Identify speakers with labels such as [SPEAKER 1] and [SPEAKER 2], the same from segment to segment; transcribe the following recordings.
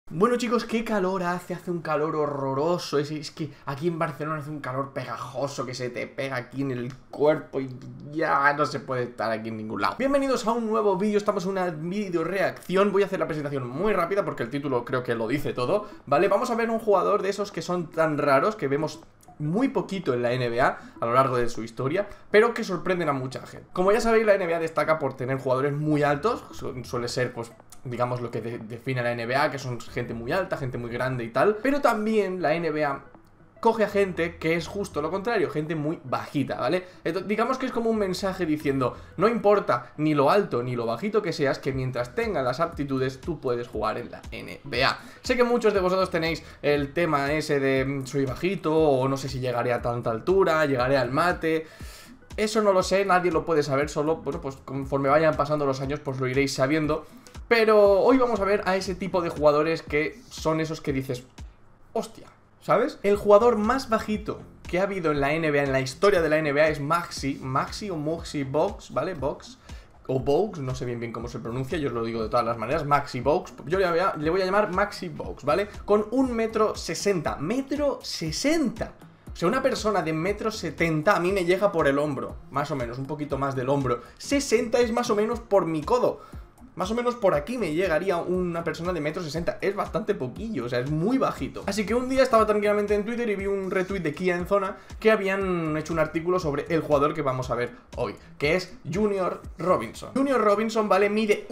[SPEAKER 1] Bueno chicos, qué calor hace un calor horroroso, es que aquí en Barcelona hace un calor pegajoso que se te pega aquí en el cuerpo y ya no se puede estar aquí en ningún lado. Bienvenidos a un nuevo vídeo, estamos en una vídeo reacción, voy a hacer la presentación muy rápida porque el título creo que lo dice todo, ¿vale? Vamos a ver un jugador de esos que son tan raros que vemos muy poquito en la NBA a lo largo de su historia, pero que sorprenden a mucha gente. Como ya sabéis, la NBA destaca por tener jugadores muy altos, suele ser pues digamos lo que define a la NBA, que son gente muy alta, gente muy grande y tal, pero también la NBA coge a gente que es justo lo contrario, gente muy bajita, ¿vale? Entonces, digamos que es como un mensaje diciendo, no importa ni lo alto ni lo bajito que seas, que mientras tengas las aptitudes, tú puedes jugar en la NBA. Sé que muchos de vosotros tenéis el tema ese de soy bajito, o no sé si llegaré a tanta altura, llegaré al mate. Eso no lo sé, nadie lo puede saber, solo, bueno, pues conforme vayan pasando los años, pues lo iréis sabiendo. Pero hoy vamos a ver a ese tipo de jugadores que son esos que dices, hostia, ¿sabes? El jugador más bajito que ha habido en la NBA, en la historia de la NBA, es Maxi o Moxie Bogues, ¿vale? Bogues o Bogues, no sé bien cómo se pronuncia, yo os lo digo de todas las maneras, Maxi Bogues. Yo le voy a llamar Maxi Bogues, ¿vale? Con 1,60 m, ¡1,60 m! O sea, una persona de 1,70 m a mí me llega por el hombro, más o menos, un poquito más del hombro. 60 es más o menos por mi codo. Más o menos por aquí me llegaría una persona de 1,60 m. Es bastante poquillo, o sea, es muy bajito. Así que un día estaba tranquilamente en Twitter y vi un retweet de Kia en Zona que habían hecho un artículo sobre el jugador que vamos a ver hoy, que es Junior Robinson. Junior Robinson, ¿vale? Mide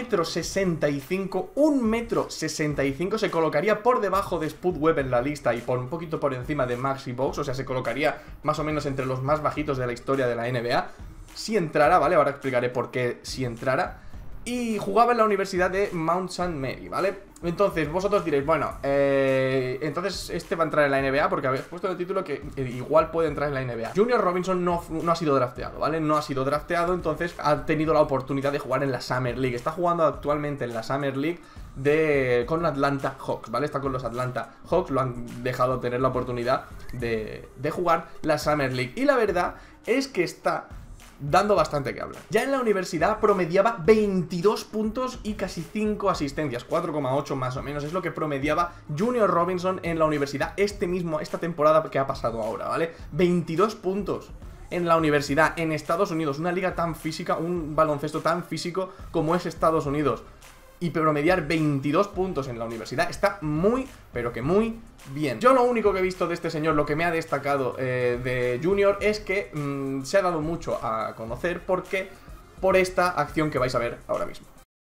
[SPEAKER 1] 1,65 m, 1,65 m, se colocaría por debajo de Spud Webb en la lista y por un poquito por encima de Maxi Bogues, o sea, se colocaría más o menos entre los más bajitos de la historia de la NBA. Si entrara, ¿vale? Ahora explicaré por qué si entrara. Y jugaba en la Universidad de Mount St. Mary, ¿vale? Entonces, vosotros diréis, bueno, entonces este va a entrar en la NBA porque habéis puesto en el título que igual puede entrar en la NBA. Junior Robinson no ha sido drafteado, ¿vale? No ha sido drafteado, entonces ha tenido la oportunidad de jugar en la Summer League. Está jugando actualmente en la Summer League con Atlanta Hawks, ¿vale? Está con los Atlanta Hawks, lo han dejado tener la oportunidad de jugar la Summer League. Y la verdad es que está dando bastante que hablar. Ya en la universidad promediaba 22 puntos y casi 5 asistencias, 4,8 más o menos, es lo que promediaba Junior Robinson en la universidad esta temporada que ha pasado ahora, ¿vale? 22 puntos en la universidad, en Estados Unidos, una liga tan física, un baloncesto tan físico como es Estados Unidos. Y promediar 22 puntos en la universidad está muy, pero que muy bien. Yo lo único que he visto de este señor, lo que me ha destacado de Junior, es que se ha dado mucho a conocer por esta acción que vais a ver ahora mismo.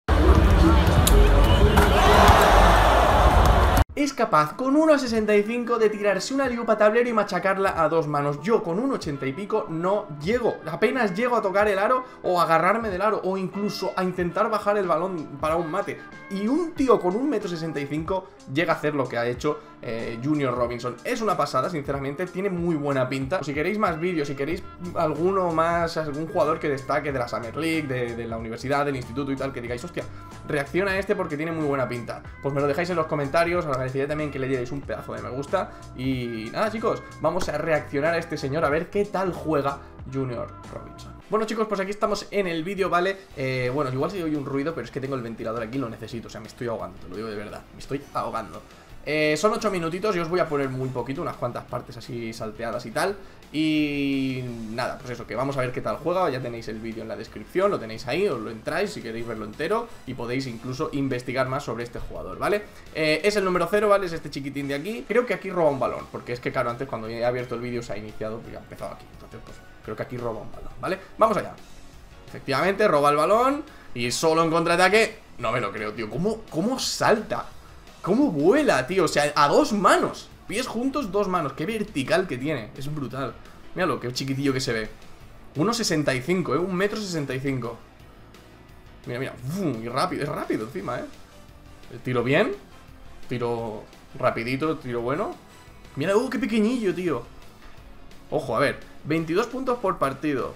[SPEAKER 1] Es capaz con 1,65 de tirarse una liupa tablero y machacarla a dos manos. Yo con 1,80 y pico no llego, apenas llego a tocar el aro o a agarrarme del aro o incluso a intentar bajar el balón para un mate. Y un tío con 1,65 m llega a hacer lo que ha hecho Junior Robinson. Es una pasada, sinceramente, tiene muy buena pinta. Si queréis más vídeos, si queréis algún jugador que destaque de la Summer League, de la universidad, del instituto y tal, que digáis, hostia, reacciona a este porque tiene muy buena pinta, pues me lo dejáis en los comentarios. Os agradecería también que le dierais un pedazo de me gusta. Y nada, chicos, vamos a reaccionar a este señor a ver qué tal juega Junior Robinson. Bueno, chicos, pues aquí estamos en el vídeo, ¿vale? Bueno, igual si oye un ruido, pero es que tengo el ventilador aquí, lo necesito. O sea, me estoy ahogando, te lo digo de verdad, me estoy ahogando. Son 8 minutitos y os voy a poner muy poquito, unas cuantas partes así salteadas y tal. Y nada, pues eso, que vamos a ver qué tal juega. Ya tenéis el vídeo en la descripción, lo tenéis ahí, os lo entráis si queréis verlo entero. Y podéis incluso investigar más sobre este jugador, ¿vale? Es el número 0, ¿vale? Es este chiquitín de aquí. Creo que aquí roba un balón, porque es que claro, antes cuando he abierto el vídeo se ha iniciado, pues ya ha empezado aquí. Entonces pues creo que aquí roba un balón, ¿vale? Vamos allá. Efectivamente, roba el balón y solo en contraataque. No me lo creo, tío, ¿cómo salta? ¿Cómo vuela, tío? O sea, a dos manos. Pies juntos, dos manos. Qué vertical que tiene. Es brutal. Míralo, qué chiquitillo que se ve. 1,65, 1,65 m. Mira. Y rápido, es rápido encima, Tiro bien. Tiro rapidito, tiro bueno. Mira, qué pequeñillo, tío. Ojo, a ver. 22 puntos por partido.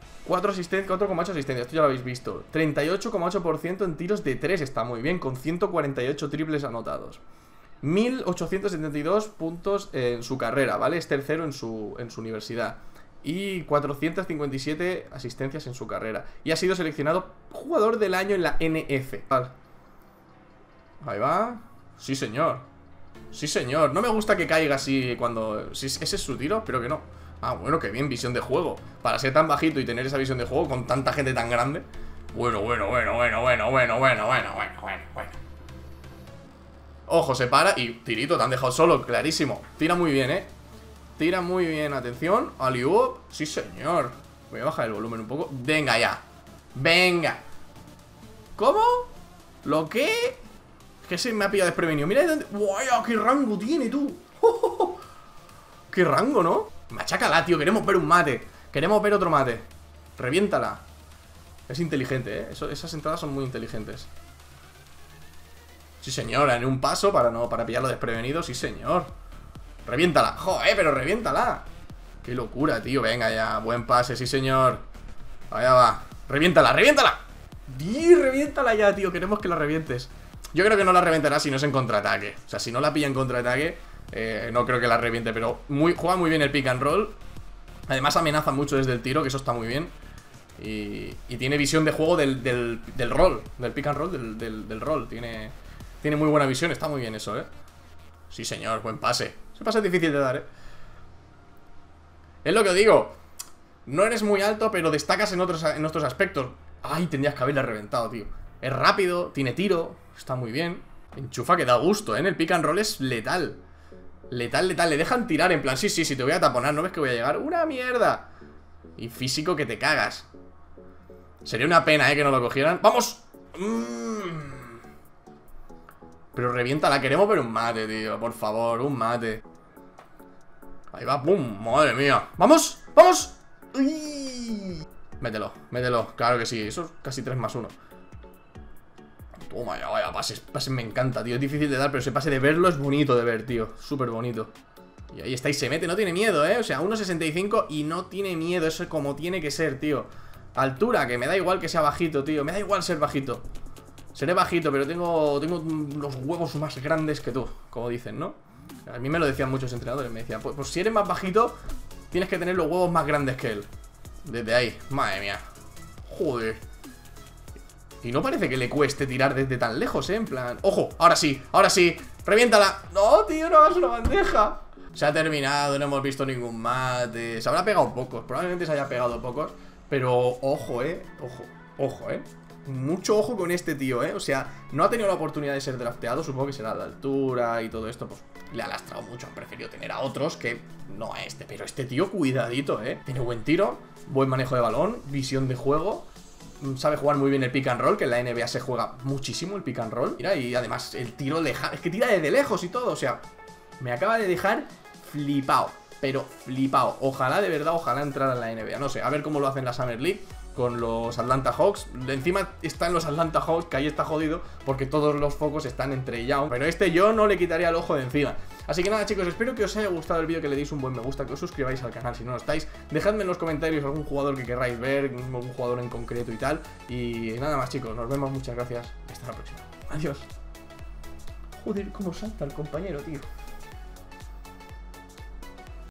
[SPEAKER 1] 4,8 asistencias, esto ya lo habéis visto. 38,8% en tiros de 3, está muy bien, con 148 triples anotados. 1.872 puntos en su carrera, ¿vale? Es tercero en su universidad. Y 457 asistencias en su carrera. Y ha sido seleccionado jugador del año en la NF. Vale. Ahí va. Sí, señor. Sí, señor. No me gusta que caiga así cuando... Si ese es su tiro, pero que no. Ah, bueno, qué bien, visión de juego. Para ser tan bajito y tener esa visión de juego con tanta gente tan grande. Bueno. Ojo, se para y tirito, te han dejado solo, clarísimo. Tira muy bien, Tira muy bien, atención. Alley-oop, sí señor. Voy a bajar el volumen un poco. Venga ya. Venga. ¿Cómo? ¿Lo qué? Es que se me ha pillado desprevenido. Mira de dónde... ¡Guau! ¡Qué rango tiene, tú! ¡Qué rango!, ¿no? Machácala, tío. Queremos ver un mate. Queremos ver otro mate. Reviéntala. Es inteligente, esas entradas son muy inteligentes. Sí, señora, en un paso para pillarlo desprevenido. Sí, señor. Reviéntala. Joder, pero reviéntala. Qué locura, tío. Venga ya. Buen pase, sí, señor. Allá va. Reviéntala, reviéntala. Reviéntala ya, tío. Queremos que la revientes. Yo creo que no la reventará si no es en contraataque. O sea, si no la pilla en contraataque, no creo que la reviente. Pero juega muy bien el pick and roll. Además amenaza mucho desde el tiro, que eso está muy bien. Y tiene visión de juego del rol. Del pick and roll, del rol. Tiene muy buena visión, está muy bien eso, Sí, señor, buen pase. Ese pase es difícil de dar, Es lo que os digo. No eres muy alto, pero destacas en otros aspectos. Ay, tendrías que haberla reventado, tío. Es rápido, tiene tiro, está muy bien. Enchufa que da gusto, En el pick and roll es letal. Letal. Le dejan tirar en plan, sí, te voy a taponar, ¿no ves que voy a llegar? ¡Una mierda! Y físico que te cagas. Sería una pena, que no lo cogieran. ¡Vamos! Pero reviéntala, queremos ver un mate, tío. Por favor, un mate. Ahí va, ¡pum! ¡Madre mía! ¡Vamos! ¡Vamos! ¡Uy! Mételo, claro que sí. Eso es casi 3+1. Toma ya, vaya, pase me encanta, tío. Es difícil de dar, pero ese pase de verlo es bonito de ver, tío. Súper bonito. Y ahí está, y se mete, no tiene miedo, O sea, 1.65 y no tiene miedo. Eso es como tiene que ser, tío. Altura, que me da igual que sea bajito, tío. Me da igual ser bajito. Seré bajito, pero tengo los huevos más grandes que tú, como dicen, ¿no? A mí me lo decían muchos entrenadores. Me decían, pues si eres más bajito, tienes que tener los huevos más grandes que él. Desde ahí, madre mía. Joder. Y no parece que le cueste tirar desde tan lejos, En plan, ojo, ahora sí, reviéntala. No, tío, no hagas una bandeja. Se ha terminado, no hemos visto ningún mate. Se habrá pegado pocos, probablemente se haya pegado pocos. Pero ojo, ojo, mucho ojo con este tío, O sea, no ha tenido la oportunidad de ser drafteado. Supongo que será de altura y todo esto. Pues le ha lastrado mucho. Han preferido tener a otros que no a este. Pero este tío, cuidadito, Tiene buen tiro, buen manejo de balón, visión de juego. Sabe jugar muy bien el pick and roll, que en la NBA se juega muchísimo el pick and roll. Mira, y además el tiro es que tira desde lejos y todo. O sea, me acaba de dejar flipado. Pero flipado. Ojalá, de verdad, ojalá entrara en la NBA. No sé, a ver cómo lo hacen la Summer League con los Atlanta Hawks. Encima están los Atlanta Hawks, que ahí está jodido, porque todos los focos están entre Young. Pero yo no le quitaría el ojo de encima. Así que nada, chicos, espero que os haya gustado el vídeo, que le deis un buen me gusta, que os suscribáis al canal si no lo estáis. Dejadme en los comentarios algún jugador que querráis ver, algún jugador en concreto y tal. Y nada más, chicos, nos vemos, muchas gracias. Hasta la próxima. Adiós. Joder, cómo salta el compañero, tío.